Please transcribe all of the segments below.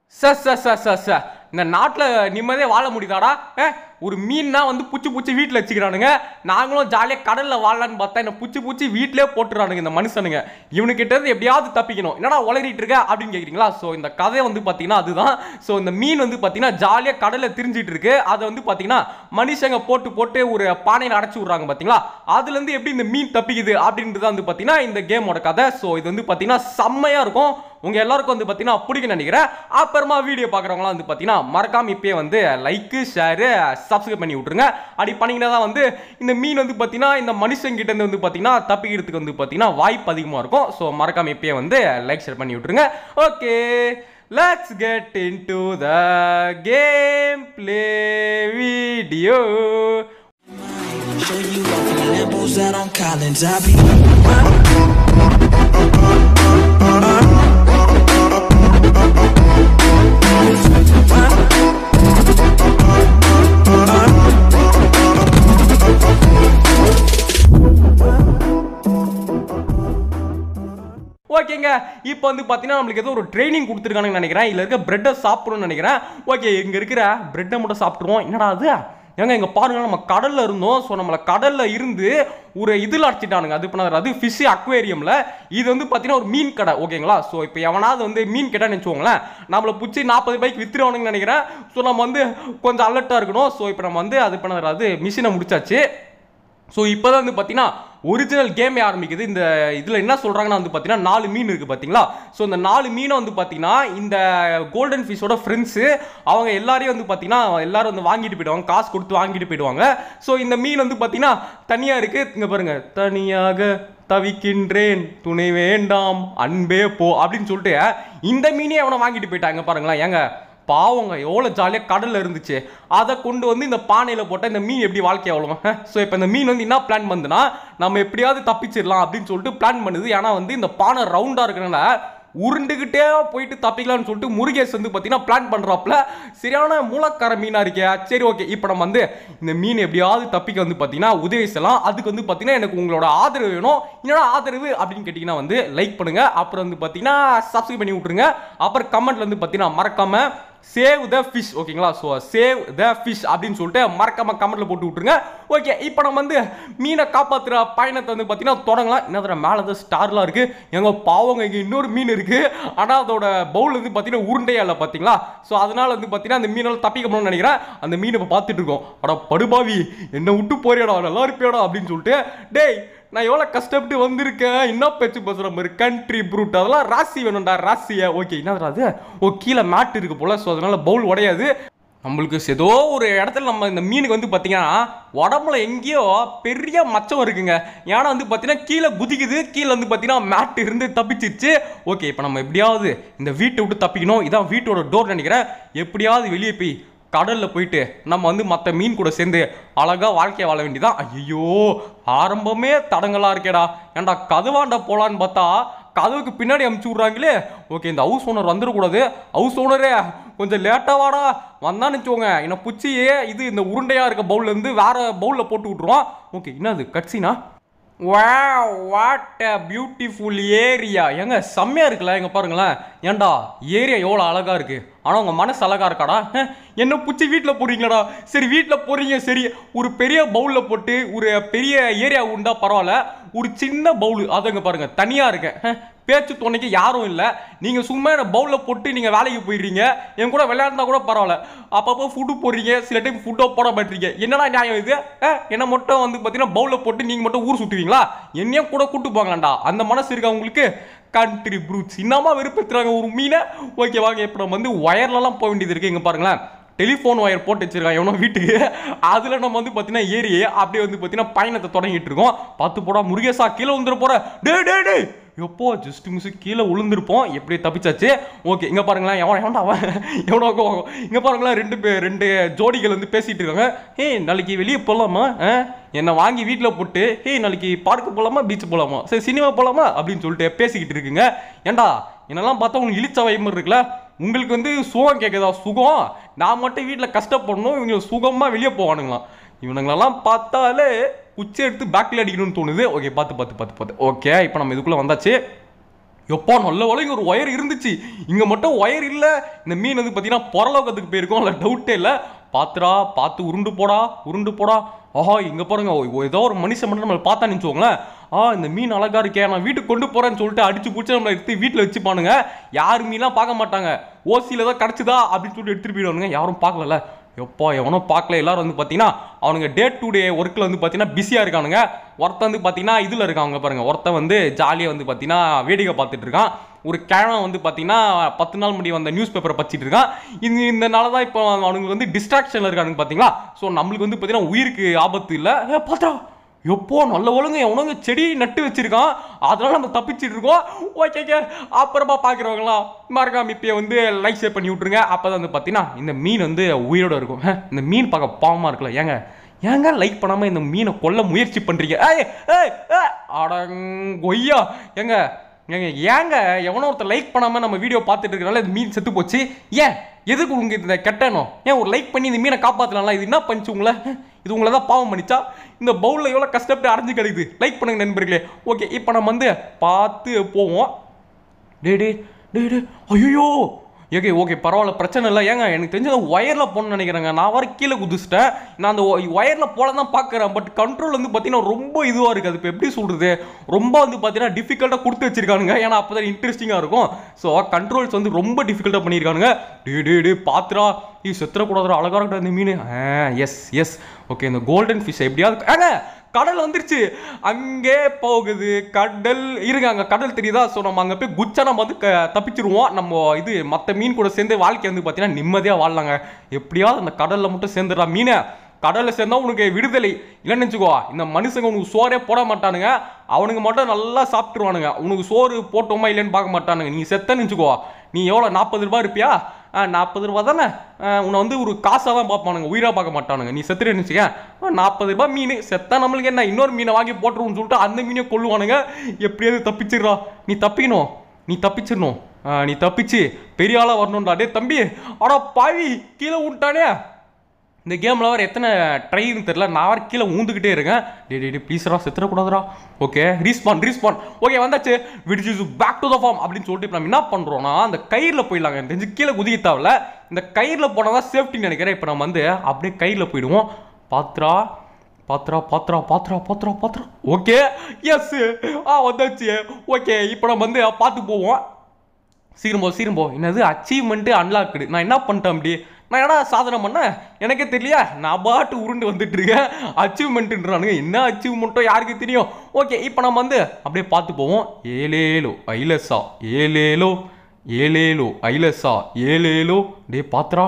Sir இந்த நாட்டில் நிம்மதியே வாழ முடியுதாடா? ஒரு மீன்னா வந்து பூச்சி வீட்டில் வச்சுக்கிறானுங்க. நாங்களும் ஜாலியாக கடலில் வாழலான்னு பார்த்தா என்ன பூச்சி வீட்டிலே போட்டுறானுங்க இந்த மனுஷனுங்க. இவனுக்கிட்ட இருந்து எப்படியாவது தப்பிக்கணும். என்னடா உளறிட்டு இருக்க அப்படின்னு கேட்குறீங்களா? ஸோ இந்த கதை வந்து பார்த்தீங்கன்னா அதுதான். ஸோ இந்த மீன் வந்து பார்த்தீங்கன்னா ஜாலியாக கடலில் திரிஞ்சிட்டு இருக்கு. அதை வந்து பார்த்தீங்கன்னா மனுஷங்க போட்டு ஒரு பானையில் அடைச்சி விட்றாங்க பார்த்தீங்களா? அதுலேருந்து எப்படி இந்த மீன் தப்பிக்குது அப்படின்றது வந்து பார்த்தீங்கன்னா இந்த கேமோட கதை. ஸோ இது வந்து பார்த்தீங்கன்னா செம்மையாக இருக்கும். உங்க எல்லாருக்கும் வந்து பார்த்தீங்கன்னா பிடிக்கும் நினைக்கிறேன். அப்புறமா வீடியோ பார்க்குறவங்களாம் வந்து பார்த்தீங்கன்னா மறக்காம இப்பயே வந்து லைக் ஷேர் சப்ஸ்கிரைப் பண்ணி விட்டுருங்க. அப்படி பண்ணிங்கன்னா தான் வந்து இந்த மீன் வந்து பார்த்தீங்கன்னா இந்த மனுஷங்கிட்ட இருந்து வந்து பார்த்தீங்கன்னா தப்பிக்கிறதுக்கு வந்து பார்த்தீங்கன்னா வாய்ப்பு அதிகமாக இருக்கும். ஸோ மறக்காம இப்பயே வந்து லைக் ஷேர் பண்ணி விட்டுருங்க. Okay, let's get into the gameplay video. Show you off the Lambos out on Collins. I be ஓகேங்க. இப்போ வந்து பார்த்தீங்கன்னா நம்மளுக்கு ஏதோ ஒரு ட்ரைனிங் கொடுத்துருக்கானுன்னு நினைக்கிறேன். இதில் இருக்க பிரெட்டை சாப்பிடணும்னு நினைக்கிறேன். ஓகே, இங்கே இருக்கிற பிரெட்டை மட்டும் சாப்பிட்ருவோம். என்னடா அது? ஏங்க இங்கே பாருங்க, நம்ம கடலில் இருந்தோம். ஸோ நம்மளை கடலில் இருந்து ஒரு இதில் அடிச்சிட்டானுங்க. அது பண்ணாது, அது ஃபிஷ் அக்வேரியமில். இது வந்து பார்த்தீங்கன்னா ஒரு மீன் கடை. ஓகேங்களா? ஸோ இப்போ எவனாவது வந்து மீன் கேட்டான்னு வச்சுக்கோங்களேன், நம்மளை பிடிச்சி 40 ரூபாய்க்கு வித்துருவானுங்கன்னு நினைக்கிறேன். ஸோ நம்ம வந்து கொஞ்சம் அலர்ட்டாக இருக்கணும். ஸோ இப்போ நம்ம வந்து அது பண்ணாது, அது மிஷினை முடிச்சாச்சு. ஸோ இப்போ தான் வந்து பார்த்தீங்கன்னா ஒரிஜினல் கேமே ஆரம்பிக்குது. இந்த இதில் என்ன சொல்கிறாங்கன்னா வந்து பார்த்தீங்கன்னா 4 மீன் இருக்குது பார்த்தீங்களா? ஸோ இந்த 4 மீனை வந்து பார்த்தீங்கன்னா இந்த கோல்டன் ஃபிஷ்ஷோட ஃப்ரெண்ட்ஸு அவங்க எல்லாரையும் வந்து பார்த்தீங்கன்னா எல்லாரும் வந்து வாங்கிட்டு போயிடுவாங்க, காசு கொடுத்து வாங்கிட்டு போயிடுவாங்க. ஸோ இந்த மீன் வந்து பார்த்தீங்கன்னா தனியாக இருக்குது. இங்கே பாருங்கள், தனியாக தவிக்கின்றேன் துணை வேண்டாம் அன்பே போ அப்படின்னு சொல்லிட்டு இந்த மீனே அவனை வாங்கிட்டு போயிட்டாங்க. பாருங்களேன், ஏங்க பாவங்க எவ்வளோ ஜாலியாக கடலில் இருந்துச்சு. அதை கொண்டு வந்து இந்த பானையில் போட்டால் இந்த மீன் எப்படி வாழ்க்கை அவ்வளோ. ஸோ இப்போ இந்த மீன் வந்து என்ன பிளான் பண்ணுதுன்னா, நம்ம எப்படியாவது தப்பிச்சிடலாம் அப்படின்னு சொல்லிட்டு பிளான் பண்ணுது. ஏன்னா வந்து இந்த பானை ரவுண்டாக இருக்கிறனால உருண்டுகிட்டே போயிட்டு தப்பிக்கலாம்னு சொல்லிட்டு முருகேஷ் வந்து பார்த்தீங்கன்னா பிளான் பண்ணுறாப்புல. சரியான மூலக்கார மீனாக இருக்கியா? சரி, ஓகே, இப்போ நம்ம வந்து இந்த மீன் எப்படியாவது தப்பிக்க வந்து பார்த்தீங்கன்னா உதவி செய்யலாம். அதுக்கு வந்து பார்த்தீங்கன்னா எனக்கு உங்களோட ஆதரவு வேணும். என்னோட ஆதரவு அப்படின்னு கேட்டிங்கன்னா வந்து லைக் பண்ணுங்கள், அப்புறம் வந்து பார்த்தீங்கன்னா சப்ஸ்கிரைப் பண்ணி விட்ருங்க, அப்புறம் கமெண்ட்ல வந்து பார்த்தீங்கன்னா மறக்காமல் சேவ் த ஃபிஷ். ஓகேங்களா? ஸோ சேவ் த ஃபிஷ் அப்படின்னு சொல்லிட்டு மறக்காம கமெண்ட்ல போட்டு விட்டுருங்க. ஓகே, இப்போ நம்ம வந்து மீனை காப்பாற்றுற பயணத்தை வந்து பார்த்தீங்கன்னா தொடங்கலாம். என்ன மேலே தான் ஸ்டார்லாம் இருக்கு. எங்க பாவங்க இங்கே இன்னொரு மீன் இருக்கு. ஆனால் அதோட பவுல் வந்து பார்த்தீங்கன்னா உருண்டையா இல்லை பார்த்தீங்களா? ஸோ அதனால வந்து பார்த்தீங்கன்னா அந்த மீனால் தப்பிக்கணும்னு நினைக்கிறேன். அந்த மீனை இப்போ பார்த்துட்டு இருக்கோம். அட படுபாவி, என்னை விட்டு போறியாடா, நல்லா இருப்பியாடா அப்படின்னு சொல்லிட்டு. டேய், நான் எவ்வளோ கஷ்டப்பட்டு வந்திருக்கேன், என்ன பேச்சு பேசுகிற மாதிரி கண்ட்ரி ப்ரூட், அதெல்லாம் ராசி வேணும்டா, ராசியை. ஓகே, என்னது அது? ஓ, கீழே மேட் இருக்கு போல. ஸோ அதனால பவுல் உடையாது. நம்மளுக்கு ஏதோ ஒரு இடத்துல நம்ம இந்த மீனுக்கு வந்து பார்த்தீங்கன்னா உடம்புல எங்கேயோ பெரிய மச்சம் இருக்குங்க. ஏன்னா வந்து பார்த்தீங்கன்னா கீழே குதிக்குது, கீழே வந்து பார்த்தீங்கன்னா மேட் இருந்து தப்பிச்சிருச்சு. ஓகே, இப்போ நம்ம எப்படியாவது இந்த வீட்டை விட்டு தப்பிக்கணும். இதான் வீட்டோட டோர் நினைக்கிறேன். எப்படியாவது வெளியே போய் கடலில் போயிட்டு நம்ம வந்து மற்ற மீன் கூட சேர்ந்து அழகாக வாழ்க்கையை வாழ வேண்டியதான். ஐயோ, ஆரம்பமே தடங்களாக இருக்கேடா. ஏன்டா கதவாண்டா போகலான்னு பார்த்தா கதவுக்கு பின்னாடி அமுச்சு விட்றாங்களே. ஓகே, இந்த ஹவுஸ் ஓனர் வந்துடக்கூடாது. ஹவுஸ் ஓனரே கொஞ்சம் லேட்டாக வாடா, வந்தான்னு வச்சுக்கோங்க என்னை பிடிச்சியே இது இந்த உருண்டையாக இருக்க பவுல்லேருந்து வேற பவுலில் போட்டு விட்ருவோம். ஓகே, என்னது கட்சினா? Wow, what a beautiful area. ஏங்க செம்மையாக இருக்குல்ல? எங்க பாருங்களேன். ஏன்டா ஏரியா எவ்வளோ அழகாக இருக்குது. ஆனால் உங்கள் மனசு அழகாக இருக்காடா? என்ன பிடிச்சி வீட்டில் போடுறீங்களாடா? சரி, வீட்டில் போடுறீங்க. சரி, ஒரு பெரிய பவுலில் போட்டு ஒரு பெரிய ஏரியா உண்டா பரவாயில்ல. ஒரு சின்ன பவுலு அதுங்க பாருங்கள் தனியாக இருக்கேன். பேச்சு துணைக்கு யாரும் இல்லை. நீங்கள் சும்மா என்ன பவுலில் போட்டு நீங்கள் வேலைக்கு போயிடுறீங்க. என் கூட விளையாடுனா கூட பரவாயில்ல. அப்பப்போ ஃபுட்டு போடுறீங்க, சில டைம் ஃபுட்டோ போட மாட்டீங்க. என்னடா நியாயம் இது? என்ன மட்டும் வந்து பார்த்தீங்கன்னா பவுலில் போட்டு நீங்கள் மட்டும் ஊர் சுட்டுவீங்களா? என்னையும் கூட கூட்டு போங்களாண்டா. அந்த மனசு இருக்கா உங்களுக்கு? கண்ட்ரி ப்ரூட்ஸ் இன்னமா வெறுப்பேற்றுறாங்க ஒரு மீனை. ஓகே, வாங்க இப்போ நம்ம வந்து ஒயர்லலாம் போக வேண்டியது இருக்குது. இங்கே பாருங்களேன், டெலிஃபோன் ஒயர் போட்டு வச்சிருக்காங்க எவனோ வீட்டுக்கு. அதில் நம்ம வந்து பார்த்தீங்கன்னா ஏறி அப்படியே வந்து பார்த்தீங்கன்னா பயணத்தை தொடங்கிட்டு இருக்கோம். பார்த்து போடா முருகேசா, கீழே வந்துட போகிற. டே எப்போ ஜஸ்ட் மிஸ் கீழே விழுந்திருப்போம். எப்படி தப்பிச்சாச்சு. ஓகே, இங்கே பாருங்களேன், எவனோ இங்கே பாருங்களேன், ரெண்டு ஜோடிகள் வந்து பேசிகிட்டு இருக்காங்க. நாளைக்கு வெளியே போகலாமா? என்னை வாங்கி வீட்டில் போட்டு நாளைக்கு பார்க்கு போகலாமா, பீச் போகலாமா, சரி சினிமா போகலாமா அப்படின்னு சொல்லிட்டு பேசிக்கிட்டு இருக்குங்க. ஏண்டா என்னெல்லாம் பார்த்தா உங்களுக்கு இழிச்ச வயமர் இருக்குல்ல? உங்களுக்கு வந்து சுகம் கேட்குதா? சுகம் நான் மட்டும் வீட்டில் கஷ்டப்படணும், இவங்க சுகமாக வெளியே போவானுங்களாம். இவனுங்களெல்லாம் பார்த்தாலே குச்சி எடுத்து பேக்கில் அடிக்கணும்னு தோணுது. ஓகே, பார்த்து ஓகே, இப்போ நம்ம இதுக்குள்ளே வந்தாச்சு. எப்போ நல்ல வேலை இங்கே ஒரு ஒயர் இருந்துச்சு, இங்கே மட்டும் ஒயர் இல்லை. இந்த மீன் வந்து பார்த்தீங்கன்னா பரலோகத்துக்கு போயிருக்கோம், அதில் டவுட்டே இல்லை. பாத்துடா பார்த்து உருண்டு போடா உருண்டு போடா. ஆஹா இங்கே பாருங்க, ஏதோ ஒரு மனுஷன் மட்டும் நம்மளை பார்த்தா நினச்சோங்களேன். இந்த மீன் அழகா இருக்கே, நான் வீட்டுக்கு கொண்டு போறேன்னு சொல்லிட்டு அடிச்சு பிடிச்சி நம்மளை எடுத்து வீட்டில் வச்சுப்பானுங்க. யாரு மீன்லாம் பார்க்க மாட்டாங்க, ஓசியில் தான் கிடச்சிதா அப்படின்னு சொல்லிட்டு எடுத்துகிட்டு போயிடுவானுங்க. யாரும் பார்க்கல. எப்போ எவனோ பார்க்கல. எல்லாரும் வந்து பார்த்தீங்கன்னா அவனுங்க டே டு டே ஒர்க்கில் வந்து பார்த்தீங்கன்னா பிஸியாக இருக்கானுங்க. ஒருத்தன் வந்து பார்த்தீங்கன்னா இதில் இருக்காங்க பாருங்க, ஒருத்தன் வந்து ஜாலியாக வந்து பார்த்தீங்கன்னா வேடிக்கை பார்த்துட்டு இருக்கான். ஒரு கிழவன் வந்து பார்த்தீங்கன்னா 10 நாள் முடி வந்த நியூஸ் பேப்பரை படிச்சிட்டு இருக்கான். இதனால தான் இப்போ அவனுக்கு வந்து டிஸ்ட்ராக்ஷனில் இருக்கானுங்க பார்த்தீங்களா. ஸோ நம்மளுக்கு வந்து பார்த்தீங்கன்னா உயிருக்கு ஆபத்து இல்லை. பார்த்தா எப்போ நல்ல ஒழுங்கு எவனுங்க செடி நட்டு வச்சிருக்கான், அதனால நம்ம தப்பிச்சிட்டு இருக்கோம். ஓகேங்க, அப்புறமா பார்க்குறவங்களாம் மறக்காம இப்பயே வந்து லைக் ஷேர் பண்ணி விட்ருங்க. அப்போ தான் வந்து பார்த்தீங்கன்னா இந்த மீன் வந்து உயிரோட இருக்கும். இந்த மீன் பார்க்க பாவமாக இருக்குல்ல. ஏங்க லைக் பண்ணாமல் இந்த மீனை கொல்ல முயற்சி பண்ணுறீங்க? அடங்கொய்யா. ஏங்க எவனோ ஒருத்தர் லைக் பண்ணாமல் நம்ம வீடியோ பார்த்துட்டு இருக்கனால இந்த மீன் செத்து போச்சு. எதுக்கு உங்களுக்கு இந்த கெட்டனோ? ஒரு லைக் பண்ணி இந்த மீனை காப்பாற்றலாம். இது என்ன பண்ணிச்சு உங்களை? இது உங்களை தான் பாவம் பண்ணிச்சா? இந்த பவுலில் எவ்வளோ கஷ்டப்பட்டு அடைஞ்சு கிடைக்குது. லைக் பண்ணுங்க நண்பர்களே. ஓகே, இப்போ நம்ம வந்து பார்த்து போவோம். ஐயோ ஓகே பரவாயில்ல, பிரச்சனை இல்லை. எனக்கு தெரிஞ்ச ஒயரில் போகணும்னு நினைக்கிறேங்க. நான் வர கீழே குதிச்சிட்டேன். நான் அந்த ஒயரில் போல தான் பார்க்குறேன். பட் கண்ட்ரோல் வந்து பார்த்தீங்கன்னா ரொம்ப இதுவாக இருக்குது. இப்போ எப்படி சொல்கிறது, ரொம்ப வந்து பார்த்தீங்கன்னா டிஃபிகல்ட்டாக கொடுத்து வச்சிருக்கானுங்க. ஏன்னா அப்போ தான் இன்ட்ரெஸ்டிங்காக இருக்கும். ஸோ கண்ட்ரோல்ஸ் வந்து ரொம்ப டிஃபிகல்ட்டாக பண்ணியிருக்கானுங்க. பார்த்துடா, செத்துறக்கூடாது, அழகாக இருக்கட்டும் இந்த மீன். Yes okay. இந்த கோல்டன் ஃபிஷ் எப்படியாவது கடல் வந்துருச்சு, அங்கே போகுது கடல். இருங்க, அங்கே கடல் தெரியுதா? ஸோ நம்ம அங்கே போய் குச்சா நம்ம வந்து தப்பிச்சிருவோம். நம்ம இது மற்ற மீன் கூட சேர்ந்து வாழ்க்கை வந்து பார்த்தீங்கன்னா நிம்மதியாக வாழலாங்க. எப்படியாவது அந்த கடலில் மட்டும் சேர்ந்துடா மீனை. கடலில் சேர்ந்தா உனக்கு விடுதலை இல்லைன்னு நினச்சிக்கோ. இந்த மனுஷங்க உனக்கு சோறே போட மாட்டானுங்க, அவனுங்க மட்டும் நல்லா சாப்பிட்டுருவானுங்க. உனக்கு சோறு போட்டோமா இல்லைன்னு பார்க்க மாட்டானுங்க. நீ செத்தன்னு நினச்சிக்கோ. நீ எவ்வளோ 40 ரூபா இருப்பியா? 40 ரூபா தானே. உன்னை வந்து ஒரு காசாக தான் பார்ப்பானுங்க, உயிராக பார்க்க மாட்டானுங்க. நீ செத்துட்டு நினச்சிக்க, 40 ரூபா மீன் செத்தா நம்மளுக்கு என்ன, இன்னொரு மீனை வாங்கி போட்டுருவோம்னு சொல்லிட்டு அந்த மீனை கொள்ளுவானுங்க. எப்படியாவது தப்பிச்சிடுறா. நீ தப்பிச்சிடணும். நீ தப்பிச்சு பெரிய ஆளாக வரணும்டா. டே தம்பி, ஆடா பாவி, கீழே விட்டானே. இந்த கேமில் வர எத்தனை ட்ரைன்னு தெரியல, நான் வர கீழே ஊந்துக்கிட்டே இருக்கேன். டே ப்ளீஸ்ரா, செத்துறக்கூடாதுரா. Okay, respawn. ஓகே வந்தாச்சு. விடிச்சு பேக் டு த ஃபார்ம் அப்படின்னு சொல்லிட்டு நம்ம என்ன பண்ணுறோன்னா அந்த கயிறில் போயிடலாங்க. தெரிஞ்சு கீழே குதிக்க தேவையில்ல, இந்த கயிறில் போனால் தான் சேஃப்டின்னு நினைக்கிறேன். இப்போ நம்ம வந்து அப்படியே கயிறில் போயிடுவோம். பாத்ரா. ஓகே எஸ், வந்தாச்சு. ஓகே, இப்போ நம்ம வந்து பார்த்து போவோம். சீக்கிரம் போ. என்னது அச்சீவ்மெண்ட்டு அன்லாக்குடு. நான் என்ன பண்ணிட்டேன் அப்படி? நான் என்ன சாதனை பண்ணேன் எனக்கே தெரியலையா? நான் பாட்டு உருண்டு வந்துட்டு இருக்கேன். அச்சீவ்மெண்ட்டுன்றானுங்க. என்ன அச்சீவ்மெண்ட்டோ யாருக்கு தெரியும்? ஓகே, இப்போ நம்ம வந்து அப்படியே பார்த்து போவோம். ஏலேலோ ஐலசா ஏலேலோ. டே பாத்ரா.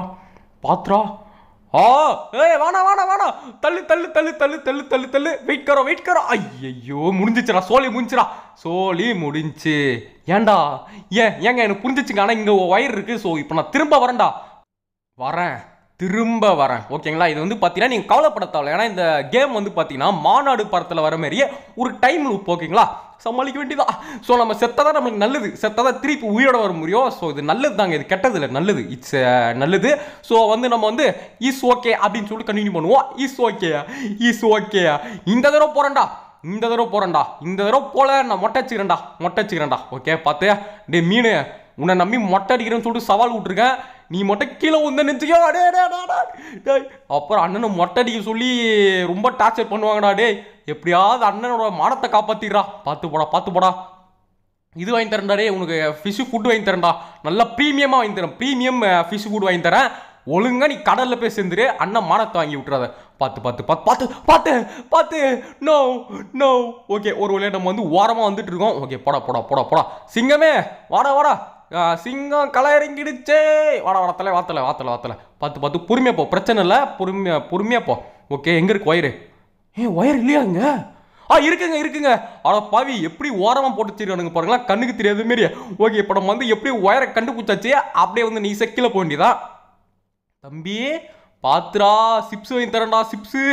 வாடா. தள்ளு. வெயிட் கரோ. ஐயோ, முடிஞ்சிச்சுடா. சோலி முடிஞ்சு. ஏன்டா? ஏங்க எனக்கு புரிஞ்சிச்சுங்க. ஆனால் இங்கே ஒயர் இருக்கு. ஸோ இப்போ நான் திரும்ப வரேன்டா. திரும்ப வரேன். ஓகேங்களா? இது வந்து பார்த்தீங்கன்னா நீங்கள் கவலைப்பட தேவையில்ல. ஏன்னா இந்த கேம் வந்து பார்த்தீங்கன்னா மாநாடு படத்தில் வர மாதிரியே ஒரு டைம் லூப். ஓகேங்களா? சமாளிக்க வேண்டியதான். ஸோ நம்ம செத்ததான் நம்மளுக்கு நல்லது, செத்ததான் திருப்பி உயிரோட வர முடியும். ஸோ இது நல்லது தாங்க, இது கெட்டது இல்லை, நல்லது. இட்ஸ் நல்லது. ஸோ வந்து நம்ம வந்து இஸ் ஓகே அப்படின்னு சொல்லிட்டு கண்டினியூ பண்ணுவோம். Is okay. இந்த தடவை போகிறேன்டா. இந்த தடவை போல நான் மொட்டை வச்சுக்கிறேன்டா. ஓகே, பார்த்து. டே மீன், உன்னை நம்பி மொட்டை அடிக்கிறேன்னு சொல்லிட்டு சவால் விட்டுருக்கேன். நீ மொட்டை கீழே வந்து நினச்சிக்கோ. அப்புறம் அண்ணனை மொட்டை அடிக்க சொல்லி ரொம்ப டார்ச்சர் பண்ணுவாங்கடா. டே எப்படியாவது அண்ணனோட மானத்தை காப்பாற்றிடுறா. பார்த்து போடா. இது வாங்கி தரேன்டா. டே உனக்கு ஃபிஷ் ஃபுட் வாங்கி தரேன்டா. நல்லா ப்ரீமியமாக வாங்கி தரேன். ப்ரீமியம் ஃபிஷ் ஃபுட் வாங்கி தரேன். ஒழுங்கா நீ கடலில் போய் சேர்ந்துரு. அண்ணன் மானத்தை வாங்கி விட்டுறாத. பார்த்து. நோ. ஓகே, ஒரு வழியாக நம்ம வந்து ஓரமாக வந்துட்டு இருக்கோம். ஓகே, போடா. சிங்கமே வாடா. சிங்கம் களை இறங்கிடுச்சே. வாடா தலை. பார்த்து பொறுமையா போ. பிரச்சனை இல்லை, பொறுமையா போ. ஓகே, எங்க இருக்கு ஒயரு? ஒயர் இல்லையாங்க? இருக்குங்க. ஆனா பாவி, எப்படி ஓரமா போட்டு வச்சிருக்கானுங்க பாருங்களா, கண்ணுக்கு தெரியாத மாரி. ஓகே, இப்போ நம்ம வந்து எப்படி ஒயரை கண்டுபிடிச்சாச்சு. அப்படியே வந்து நீ செக்கில போக வேண்டியதா. தம்பி பாத்துரா, சிப்ஸ் வாங்கி தரேன்டா. சிப்ஸ்.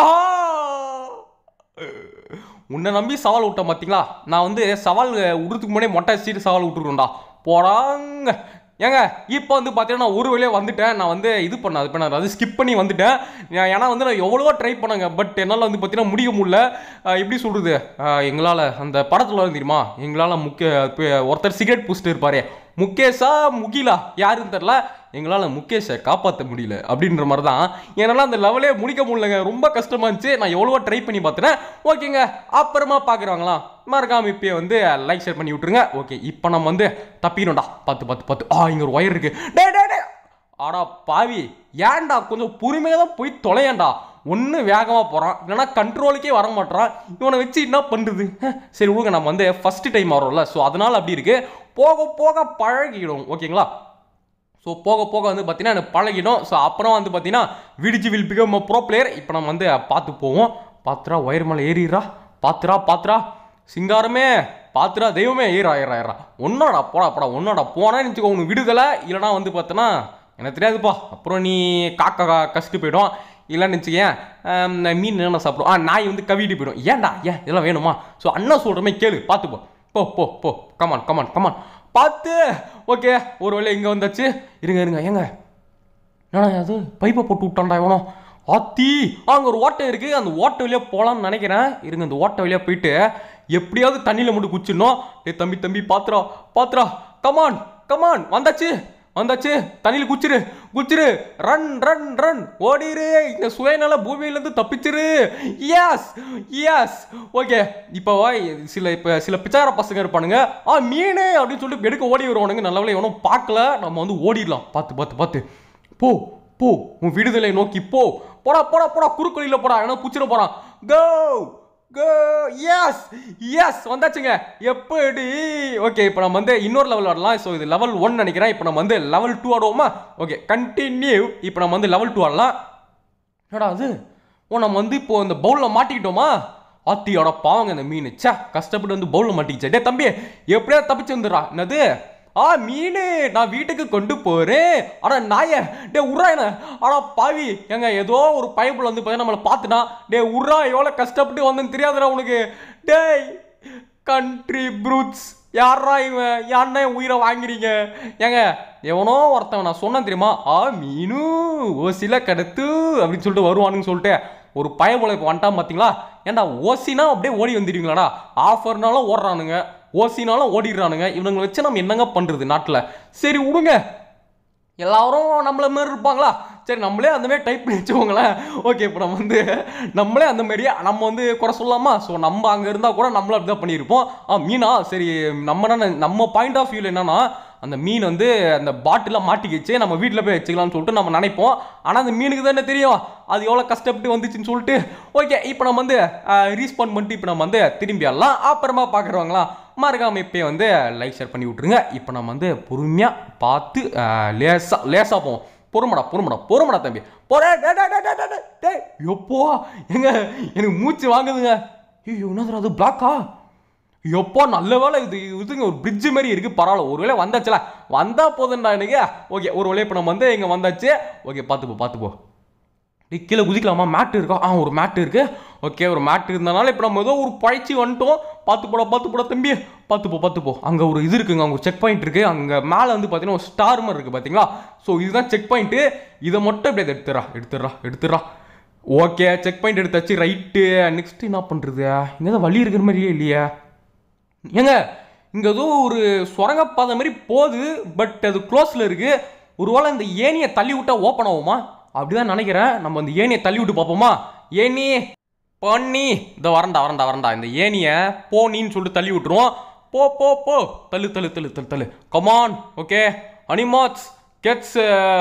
உன்னை நம்பி சவால் விட்டேன் பார்த்தீங்களா? நான் வந்து சவால் விடுறதுக்கு முன்னாடியே மொட்டை அடிச்சுட்டு சவால் விட்டுருக்கேன்டா. போடாங்க. ஏங்க இப்போ வந்து பார்த்தீங்கன்னா நான் ஒரு வழியாக வந்துட்டேன். நான் வந்து இது பண்ண அது ஸ்கிப் பண்ணி வந்துட்டேன். ஏன்னா வந்து நான் எவ்வளவோ ட்ரை பண்ணேங்க. பட் என்னால் வந்து பார்த்தீங்கன்னா முடிய முடியல. எப்படி சொல்கிறது, எங்களால் அந்த படத்தில் வந்து தெரியுமா, எங்களால் ஒருத்தர் சிகரெட் பூசிட்டு இருப்பாரு, முகேஷா முகிலா யாருன்னு தெரில, எங்களால் முகேஷை காப்பாற்ற முடியல அப்படின்ற மாதிரி தான். என்னால் அந்த லெவலே முடிக்க முடியலங்க. ரொம்ப கஷ்டமாக இருந்துச்சு. நான் எவ்வளவோ ட்ரை பண்ணி பார்த்துட்டேன். ஓகேங்க, அப்புறமா பார்க்குறாங்களா மறக்காம இப்பயே வந்து லைக் ஷேர் பண்ணி விட்டுருங்க. ஓகே, இப்போ நம்ம வந்து தப்பிக்கணும்டா. பார்த்து இங்கே ஒரு ஒயர் இருக்கு. டே ஆடா பாவி, ஏன்டா கொஞ்சம் பொறுமையாக தான் போய் தொலையேண்டா. ஒன்று வேகமாக போகிறான், இல்லைனா கண்ட்ரோலுக்கே வர மாட்டான். இவனை வச்சு என்ன பண்ணுறது? சரி விடுங்க, நம்ம வந்து ஃபஸ்ட்டு டைம் வரோம்ல, ஸோ அதனால் அப்படி இருக்குது. போக போக பழகிடும். ஓகேங்களா? ஸோ போக போக வந்து பார்த்தீங்கன்னா எனக்கு பழகிடும். ஸோ அப்புறம் வந்து பார்த்தீங்கன்னா VDG will become pro player. இப்போ நம்ம வந்து பார்த்து போவோம். பாத்துரா, ஒயர் மேலே ஏறிடுறா. பாத்துரா சிங்காரமே, பாத்துரா தெய்வமே, ஏறா ஒன்னோடா போடா ஒன்னோடா போனேன்னு நினச்சிக்கோ, உனக்கு விடுதலை. இல்லைனா வந்து பார்த்தோன்னா எனக்கு தெரியாதுப்பா, அப்புறம் நீ காக்கா கஷ்ட்டு போயிடும். இல்லைன்னு நினச்சிக்கேன் மீன் என்ன சாப்பிடும், நாய் வந்து கவிட்டு போயிடும். ஏன்டா இதெல்லாம் வேணுமா? ஸோ அண்ணா சொல்கிறமே கேளு, பார்த்துப்போ. போ கமான் பார்த்து. ஓகே, ஒரு வேளை இங்கே வந்தாச்சு. இருங்க ஏங்க, என்னடா அது பைப்பை போட்டு விட்டான்டா இவனோ. ஆத்தி, அங்கே ஒரு ஓட்டை இருக்குது, அந்த ஓட்டை வழியாக போகலான்னு நினைக்கிறேன். இருங்க, இந்த ஓட்டை வழியாக போயிட்டு எப்படியாவது தண்ணியில் மட்டும் குச்சிடணும். தம்பி பாத்துரா கமான் வந்தாச்சு தண்ணியில் குச்சிரு ரன் ஓடிரு. இந்த சுயநல பூமியிலேருந்து தப்பிச்சிரு. S okay. இப்போ சில பிச்சார பசங்க இருப்பானுங்க, மீன் அப்படின்னு சொல்லிட்டு எடுக்க ஓடி வருவானுங்க. நல்லவேளை எவனும் பார்க்கல. நம்ம வந்து ஓடிடலாம். பார்த்து போ உன் விடுதலை நோக்கி போடா குறுக்கொலியில் போடா, ஏன்னா குச்சிட போறான். கோ எஸ் வந்தாச்சுங்க. எப்படி? ஓகே, இப்போ நம்ம வந்து இன்னொரு லெவல் ஆடலாம். ஸோ இது லெவல் 1 நினைக்கிறேன். இப்போ நம்ம வந்து லெவல் 2 ஆடுவோமா? Okay, continue. இப்போ நம்ம வந்து லெவல் 2 ஆடலாம். என்னடா அது, நம்ம வந்து இப்போ இந்த பவுலில் மாட்டிக்கிட்டோமா? ஆத்தியோட பாவங்க இந்த மீன். கஷ்டப்பட்டு வந்து பவுலில் மாட்டிக்கிச்சே. டே தம்பி, எப்படியா தப்பிச்சு வந்துடுறா. என்னது மீன், நான் வீட்டுக்கு கொண்டு போறேன். ஆனா நாய, டே உர்ரா என்ன. ஆனா பாவி, எங்க ஏதோ ஒரு பைப்புல வந்து பார்த்தா நம்மளை பார்த்துனா, டே உர்ரா எவ்வளோ கஷ்டப்பட்டு வந்தேன்னு தெரியாதுடா உனக்கு. டேய் கண்ட்ரி ப்ரூட்ஸ், யாரா இவன், யாருன்னா உயிரை வாங்கிறீங்க? ஏங்க எவனோ ஒருத்தவன் நான் சொன்னேன் தெரியுமா, மீனு ஓசில கடத்து அப்படின்னு சொல்லிட்டு வருவானுன்னு சொல்லிட்டு ஒரு பயபோல இப்போ வந்துட்டான் பார்த்தீங்களா? ஏன்டா ஓசினா அப்படியே ஓடி வந்துடுவீங்களாடா? ஆஃபர்னாலும் ஓடுறானுங்க, ஓசினாலும் ஓடிடுறானுங்க. இவனுங்களை வச்சு நம்ம என்னங்க பண்ணுறது நாட்டில்? சரி விடுங்க, எல்லாரும் நம்மள மாதிரி இருப்பாங்களா? சரி நம்மளே அந்த மாதிரி டைப் பண்ணி வச்சுக்கோங்களேன். ஓகே, இப்போ நம்ம வந்து நம்மளே அந்த மாதிரியே நம்ம வந்து குறை சொல்லலாமா? ஸோ நம்ம அங்கே இருந்தால் கூட நம்மளும் அப்படி தான் பண்ணியிருப்போம். மீனா சரி, நம்ம பாயிண்ட் ஆஃப் வியூவில் என்னன்னா, அந்த மீன் வந்து அந்த பாட்டிலாம் மாட்டிக்கிச்சு, நம்ம வீட்டில் போய் வச்சுக்கலாம்னு சொல்லிட்டு நம்ம நினைப்போம். ஆனால் அந்த மீனுக்கு தானே தெரியும் அது எவ்வளோ கஷ்டப்பட்டு வந்துச்சுன்னு சொல்லிட்டு. ஓகே, இப்போ நம்ம வந்து ரீஸ்பாண்ட் பண்ணிட்டு இப்போ நம்ம வந்து திரும்பிடலாம். அப்புறமா பார்க்குறவங்களா மறக்காம இப்போயே வந்து லைக் ஷேர் பண்ணி விட்ருங்க. இப்போ நம்ம வந்து பொறுமையாக பார்த்து லேசாக போவோம். பொறுமடா தம்பி. எப்போ எங்க எனக்கு மூச்சு வாங்குதுங்க. என்னது அது பிளாக்கா? எப்போ நல்ல வேலை, இதுங்க ஒரு பிரிட்ஜ் மாதிரி இருக்குது. பரவாயில்ல, ஒரு வேளை வந்தாச்சுல, வந்தா போதுண்டா எனக்கு. ஓகே, ஒரு வேளை இப்போ நம்ம வந்து இங்கே வந்தாச்சு. ஓகே, பார்த்துப்போ. கீழே குதிக்கலாமா? மேட்டு இருக்கா? ஒரு மேட்டு இருக்கு. ஓகே, ஒரு மேட்டு இருந்தனால இப்போ நம்ம ஏதோ ஒரு பழச்சி வந்துட்டோம். பார்த்துப்போட தம்பி, பார்த்துப்போ. அங்கே ஒரு இது இருக்குங்க, அங்கே ஒரு செக் பாயிண்ட் இருக்கு. அங்கே மேலே வந்து பார்த்தீங்கன்னா ஒரு ஸ்டார் மாதிரி இருக்கு பார்த்தீங்களா? ஸோ இதுதான் செக் பாயிண்ட்டு. இதை மட்டும் இப்படி எடுத்துடுறா. ஓகே, செக் பாயிண்ட் எடுத்தாச்சு. ரைட்டு, நெக்ஸ்ட் என்ன பண்ணுறது? இங்கே தான் வழி இருக்கிற மாதிரியே இல்லையா? ஏங்க இங்கே ஏதோ ஒரு சுரங்கப்பாதை மாதிரி போகுது, பட் அது க்ளோஸில் இருக்குது. ஒருவேளை இந்த ஏனியை தள்ளி விட்டா ஓப்பன் ஆகுமா? அப்படிதான் நினைக்கிறேன். நம்ம அந்த ஏனியை தள்ளி விட்டு பார்ப்போமா? ஏனி பண்ணி இந்த வரண்டா இந்த ஏனியை போனின்னு சொல்லிட்டு தள்ளி விட்டுருவோம். போ தள்ளு கமான். ஓகே, அனிமாட்ஸ் கெட்ஸ்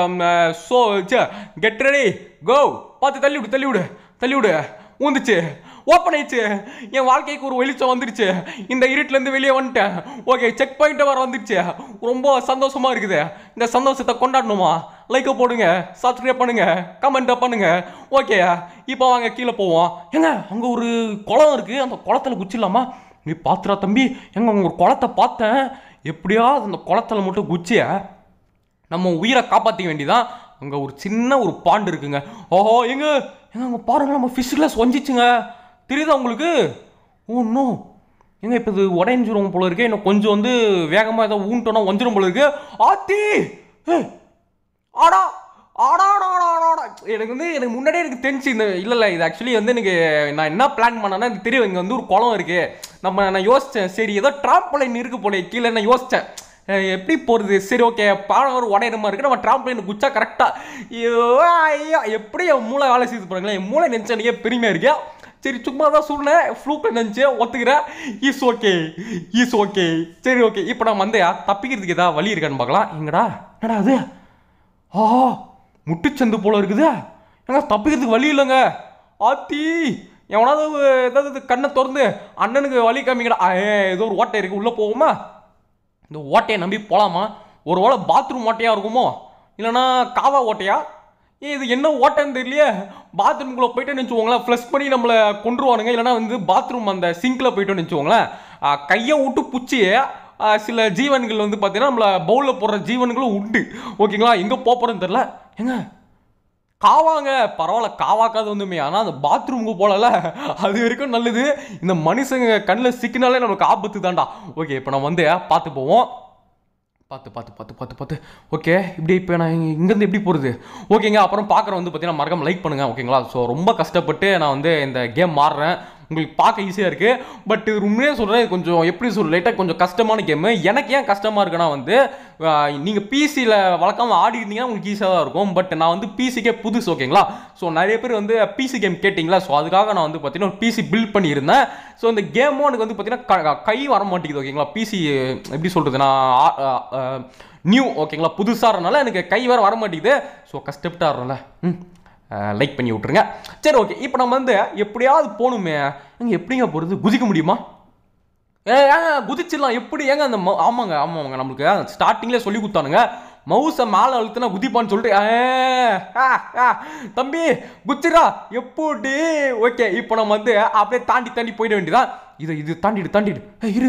கெட் ரெடி கோ. பார்த்து தள்ளி விடு. ஊந்துச்சு, ஓப்பன் ஆயிடுச்சு. என் வாழ்க்கைக்கு ஒரு வெளிச்சம் வந்துடுச்சு. இந்த இருட்டிலேருந்து வெளியே வந்துட்டேன். ஓகே, செக் பாயிண்ட்டை வர வந்துடுச்சு. ரொம்ப சந்தோஷமா இருக்குது. இந்த சந்தோஷத்தை கொண்டாடணுமா? லைக்கை போடுங்க, சப்ஸ்கிரைப் பண்ணுங்க, கமெண்ட்டை பண்ணுங்க. ஓகே, இப்போ வாங்க கீழே போவோம். ஏங்க அங்கே ஒரு குளம் இருக்குது, அந்த குளத்தில் குச்சிடலாமா? நீ பார்த்துடா தம்பி. எங்க அங்கே ஒரு குளத்தை பார்த்தேன். எப்படியாவது அந்த குளத்தில் மட்டும் குச்சிய நம்ம உயிரை காப்பாற்றிக்க வேண்டியதான். அங்கே ஒரு சின்ன ஒரு பாண்டு இருக்குங்க. ஓஹோ, அங்கே பாருங்க, நம்ம ஃபிஷ் கிளாஸ் வஞ்சிச்சுங்க. தெரியுதா உங்களுக்கு? இன்னும் எங்க இப்போ இது உடைஞ்சிரும் போல இருக்கு. இன்னும் கொஞ்சம் வந்து வேகமாக ஏதோ ஊன்ட்டோன்னா ஒஞ்சிரும் போல இருக்கு. ஆத்தி ஆடா ஆடாடாடாடா எனக்கு வந்து எனக்கு முன்னாடியே எனக்கு தெரிஞ்சு இந்த இல்லை இது ஆக்சுவலி வந்து எனக்கு நான் என்ன பிளான் பண்ணேன்னா எனக்கு தெரியும் இங்கே வந்து ஒரு குளம் இருக்கு. நான் யோசித்தேன் சரி ஏதோ ட்ராம்பலைன் இருக்கு போல கீழே நான் யோசித்தேன் எப்படி போகிறது. சரி ஓகே பாடம் ஒரு உடையிற மாதிரி இருக்கு. நம்ம ட்ராம்பலைன் குச்சா கரெக்டாக எப்படி என் மூளை வேலை செய்து போகிறாங்களே என் மூளை நினச்சா எனக்கே பெருமையாக இருக்கா. சரி சும்மா தான் சொன்னேன் ஃப்ளூக்கில் நினச்சி ஒத்துக்கிறேன். இஸ் ஓகே சரி ஓகே. இப்போ நான் வந்து தப்பிக்கிறதுக்கு ஏதாவது வழி இருக்கான்னு பார்க்கலாம். எங்கடா என்னடா அது முட்டுச்சந்து போல இருக்குது. ஏங்க தப்பிக்கிறதுக்கு வழி இல்லைங்க. ஆத்தி எவனாவது ஏதாவது கண்ணை திறந்து அண்ணனுக்கு வழி காமிங்கடா. ஏதோ ஒரு ஓட்டை இருக்குது உள்ளே போகுமா? இந்த ஓட்டையை நம்பி போகலாமா? ஒரு வேளை பாத்ரூம் ஓட்டையாக இருக்குமோ இல்லைனா காவா ஓட்டையா? இது என்ன ஓட்டைன்னு தெரியலையே. பாத்ரூம்குள்ளே போயிட்டேன்னு வச்சுக்கோங்களேன் ஃப்ளஷ் பண்ணி நம்மளை கொண்டுருவானுங்க. இல்லைனா வந்து பாத்ரூம் அந்த சிங்கில் போயிட்டோன்னு வச்சுக்கோங்களேன் கையை விட்டு புச்சி சில ஜீவன்கள் வந்து பார்த்தீங்கன்னா நம்மளை பவுலில் போடுற ஜீவன்களும் உண்டு. ஓகேங்களா எங்கே போகிறேன்னு தெரில. ஏங்க காவாங்க பரவாயில்ல காவாக்காது வந்துமே. ஆனால் அந்த பாத்ரூமுக்கு போகல அது வரைக்கும் நல்லது. இந்த மனுஷங்க கண்ணில் சிக்கினாலே நமக்கு ஆபத்து தான்டா. ஓகே இப்போ நம்ம வந்து பார்த்து போவோம். பார்த்து ஓகே இப்படி இப்போ நான் இங்கேருந்து எப்படி போகிறது? ஓகேங்க அப்புறம் பார்க்குற வந்து பார்த்தீங்கன்னா மறக்காம லைக் பண்ணுங்கள். ஓகேங்களா ஸோ ரொம்ப கஷ்டப்பட்டு நான் வந்து இந்த கேம் மாறுறேன். உங்களுக்கு பார்க்க ஈஸியாக இருக்குது பட் இது உண்மையாக சொல்கிறேன் இது கொஞ்சம் எப்படி சொல்ல லைட்டாக கொஞ்சம் கஷ்டமான கேமு. எனக்கு ஏன் கஷ்டமாக இருக்குன்னா வந்து நீங்கள் பிசியில் வழக்கமாக ஆடி இருந்தீங்கன்னா உங்களுக்கு ஈஸியாக தான் இருக்கும். பட் நான் வந்து பிசிக்கே புதுசு. ஓகேங்களா ஸோ நிறைய பேர் வந்து பிசி கேம் கேட்டிங்களா ஸோ அதுக்காக நான் வந்து பார்த்தீங்கன்னா ஒரு பிசி பில்ட் பண்ணியிருந்தேன். ஸோ இந்த கேமும் எனக்கு வந்து பார்த்தீங்கன்னா கை வர மாட்டேங்குது. ஓகேங்களா பிசி எப்படி சொல்கிறது நான் நியூ ஓகேங்களா புதுசாகிறனால எனக்கு கை வேறு வர மாட்டேங்குது. ஸோ கஷ்டப்பட்டு ஆடுறோம்ல லைக் பண்ணி விட்ருங்க. சரி ஓகே இப்போ நம்ம வந்து எப்படியாவது போகணுமே. எங்கே எப்படிங்க போகிறது? குதிக்க முடியுமா? குதிச்சிடலாம் எப்படி? ஏங்க அந்த ஆமாங்க நம்மளுக்கு ஸ்டார்டிங்லேயே சொல்லி கொடுத்தானுங்க மவுஸை மேலே அழுத்துனா குதிப்பான்னு சொல்லிட்டு தம்பி குச்சிரா எப்படி? ஓகே இப்போ நம்ம வந்து அப்படியே தாண்டி போயிட வேண்டியதான். இது தாண்டிடு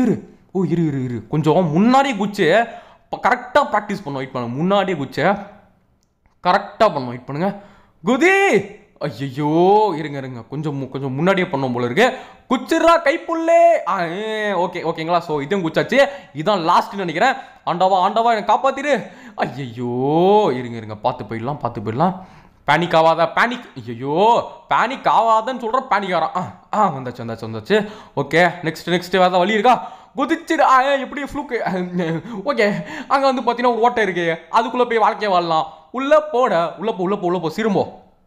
இரு கொஞ்சம் முன்னாடியே குச்சி கரெக்டாக ப்ராக்டிஸ் பண்ணுவோம். வெயிட் பண்ணுங்க முன்னாடியே குச்சை கரெக்டாக பண்ணுவோம். வெயிட் பண்ணுங்க குதி. ஐயோ இருங்க கொஞ்சம் முன்னாடியே பண்ணோம் போல இருக்கு. குச்சிரா கைப்புள்ளே. ஓகேங்களா ஸோ இதுவும் குச்சாச்சு. இதுதான் லாஸ்ட்னு நினைக்கிறேன். ஆண்டவா எனக்கு காப்பாத்திரு. ஐயோ இருங்க பார்த்து போயிடலாம். பேனிக் ஆகாத பேனிக். ஐயோ பேனிக் ஆகாதன்னு சொல்கிற பேனிக் ஆகிறான். வந்தாச்சு. ஓகே நெக்ஸ்ட் வேறு வழி இருக்கா? குதிச்சிடு. எப்படி ஃப்ளூக்கு. ஓகே அங்கே வந்து பார்த்தீங்கன்னா ஒரு ஓட்டை இருக்கு. அதுக்குள்ளே போய் வாழ்க்கையை வாழலாம். உள்ளே போ சிரும்போ.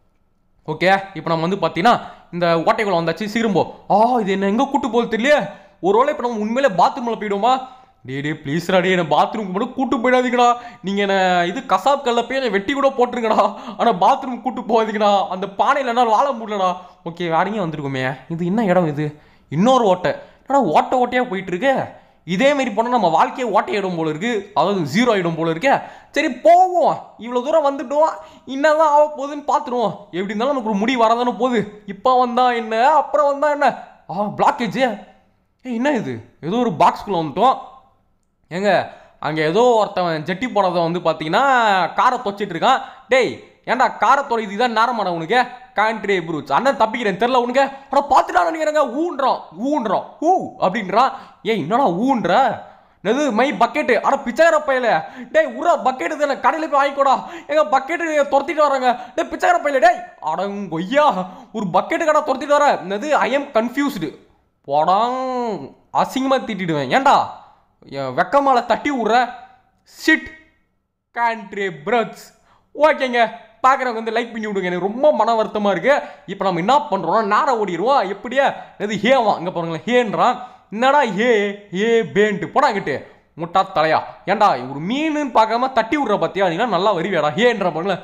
ஓகே இப்போ நம்ம வந்து பார்த்தீங்கன்னா இந்த ஓட்டைக்குள்ள வந்தாச்சு சிரும்போ. இது என்ன எங்கே கூட்டு போகுது தெரியல. ஒரு வேளை இப்போ நம்ம உண்மையிலே பாத்ரூமில் போயிடுவோமா? டே ப்ளீஸ்ரா என்ன பாத்ரூமுக்கு மட்டும் கூட்டு போயிடாதீங்கடா. நீங்கள் என்ன இது கசாப் கல்ல போய் என்னை வெட்டி கூட போட்டுருங்கடா. ஆனால் பாத்ரூம் கூட்டு போகாதீங்கடா. அந்த பானையில் என்னால் வாழ முடியலடா. ஓகே வேறங்க வந்துருக்குமே. இது என்ன இடம்? இது இன்னொரு ஓட்டை. ஏன்னா ஓட்டையாக போயிட்டு இருக்கு. இதே மாதிரி போனால் நம்ம வாழ்க்கையை ஓட்டையிடும் போல இருக்கு. அதாவது 0 ஆகிடும் போல இருக்கு. சரி போவோம். இவ்வளோ தூரம் வந்துட்டோம். என்னதான் ஆக போகுதுன்னு பார்த்துருவோம். எப்படி இருந்தாலும் நமக்கு ஒரு முடி வரதானே போகுது. இப்போ வந்தா என்ன அப்புறம் வந்தா என்ன? பிளாக்கேஜ். என்ன இது? ஏதோ ஒரு பாக்ஸ்குள்ளே வந்துட்டோம். ஏங்க அங்கே ஏதோ ஒருத்தவன் ஜட்டி போனதை வந்து பார்த்தீங்கன்னா காரை தொச்சிட்டு இருக்கான். டேய் ஏன்டா காரை தொலைது இதான் நேரமாடா உனக்கு? கான்ட்ரி ப்ரூட்ஸ் அண்ணன் தப்பிக்கிறேன் தெரில உனக்கு. ஆனால் பார்த்துட்டா நினைக்கிறேங்க ஊன்றோம் அப்படின்றான். என்னடா ஊன்ற எது மை பக்கெட்டு? ஆனால் பிச்சைக்கார பையில டேய் உரா பக்கெட்டு தானே கடையில் போய் வாங்கிக்கோடா. எங்க பக்கெட்டு துரத்திட்டு வராங்க. டே பிச்சைக்கார பையில டேய் அடங்கொய்யா ஒரு பக்கெட்டு கடை துரத்திட்டு வர. என்னது ஐ எம் கன்ஃபியூஸ்டு போடாங் அசிங்கமாக திட்டிடுவேன். ஏன்டா வெக்கமால தட்டி விட்ற ஷிட் கான்ட்ரி ப்ரூட்ஸ். ஓகேங்க பார்க்குறவங்க வந்து லைக் பண்ணி விடுங்க. எனக்கு ரொம்ப மன வருத்தமாக இருக்குது. இப்போ நம்ம என்ன பண்ணுறோம்னா நேரம் ஓடிடுவோம். எப்படியா இது ஹேவா இங்கே பாருங்களேன் ஹேன்றான். என்னடா ஹே பேன்ட்டு போனாங்கிட்டு முட்டா தலையா. ஏன்டா ஒரு மீனுன்னு பார்க்காம தட்டி விட்ற பார்த்தியா? நீங்க நல்லா வருவியாடா ஹேன்ற பாருங்களேன்.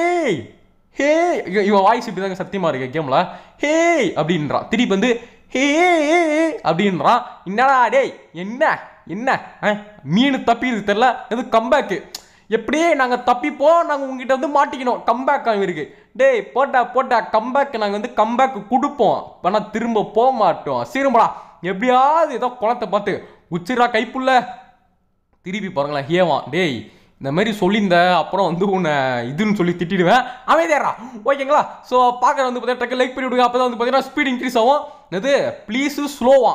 ஹே இவன் வாய்ஸ் இப்படி தாங்க சத்தியமாக இருக்கு கேமில். ஹே அப்படின்றான். திருப்பி வந்து ஹே அப்படின்றான். என்னடா டேய் என்ன மீன் தப்பிடுது தெரில. எது கம்பேக்கு எப்படியே நாங்கள் தப்பிப்போம். நாங்கள் உங்ககிட்ட வந்து மாட்டிக்கணும். கம்பேக் இருக்கு. டேய் போட்டா கம்பேக் நாங்கள் வந்து கம்பேக் கொடுப்போம். ஆனால் திரும்ப போக மாட்டோம். சீரும்படா எப்படியாவது ஏதோ குளத்தை பார்த்து உச்சிரா கைப்புள்ள. திருப்பி பாருங்களேன் ஹேவான். டேய் இந்த மாதிரி சொல்லியிருந்த அப்புறம் வந்து உன்னை இதுன்னு சொல்லி திட்டிடுவேன். அமைதியாரா ஓகேங்களா? ஸோ பார்க்குற வந்து பார்த்தீங்கன்னா டக்கு லைக் பண்ணி விடுங்க. அப்போ தான் வந்து பார்த்தீங்கன்னா ஸ்பீட் இன்க்ரீஸ் ஆகும். இது ப்ளீஸு ஸ்லோவா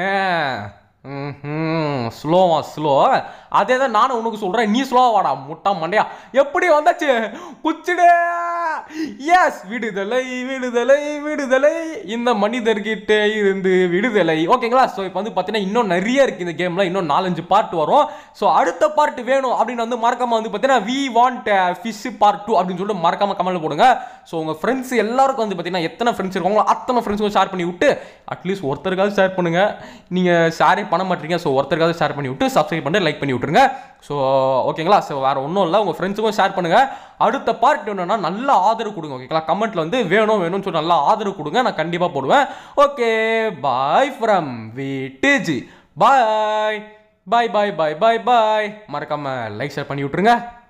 ஸ்லோ அதே தான் நானும் உனக்கு சொல்கிறேன். நீ ஸ்லோவா வாடா முட்டா மண்டையா. எப்படி வந்தாச்சு குச்சிடே. எஸ் விடுதலை விடுதலை விடுதலை இந்த மனிதர்கிட்ட இருந்து விடுதலை. ஓகேங்களா? ஸோ இப்போ வந்து பார்த்தீங்கன்னா இன்னும் நிறைய இருக்குது இந்த கேமில். இன்னும் 4-5 பார்ட் வரும். ஸோ அடுத்த பார்ட் வேணும் அப்படின்னு வந்து மறக்காம வந்து பார்த்தீங்கன்னா வி வாண்ட் ஃபிஷ் பார்ட் 2 அப்படின்னு சொல்லிட்டு மறக்காம கமெண்ட்ல போடுங்க. ஸோ உங்கள் ஃப்ரெண்ட்ஸ் எல்லாருக்கும் வந்து பார்த்தீங்கன்னா எத்தனை ஃப்ரெண்ட்ஸ் இருக்காங்களோ அத்தனை ஃப்ரெண்ட்ஸுக்கும் ஷேர் பண்ணி விட்டு அட்லீஸ்ட் ஒருத்தருக்காவது ஷேர் பண்ணுங்க. நீங்கள் ஷேரே பண்ண மாட்டீங்க. ஸோ ஒருத்தருக்காவது ஷேர் பண்ணி விட்டு சப்ஸ்கிரைப் பண்ணி லைக் பண்ணி விட்டுருங்க. ஸோ ஓகேங்களா? ஸோ வேறு ஒன்றும் இல்லை. உங்கள் ஃப்ரெண்ட்ஸுக்கும் ஷேர் பண்ணுங்கள். அடுத்த பார்ட் என்னன்னா நல்ல ஆதரவு கொடுங்க. ஓகேங்களா? கமெண்ட்டில் வந்து வேணும்னு சொல்லி நல்லா ஆதரவு கொடுங்க. நான் கண்டிப்பாக போடுவேன். Okay bye from VDG. Bye bye bye bye bye bye. மறக்காமல் லைக் ஷேர் பண்ணி விட்டுருங்க.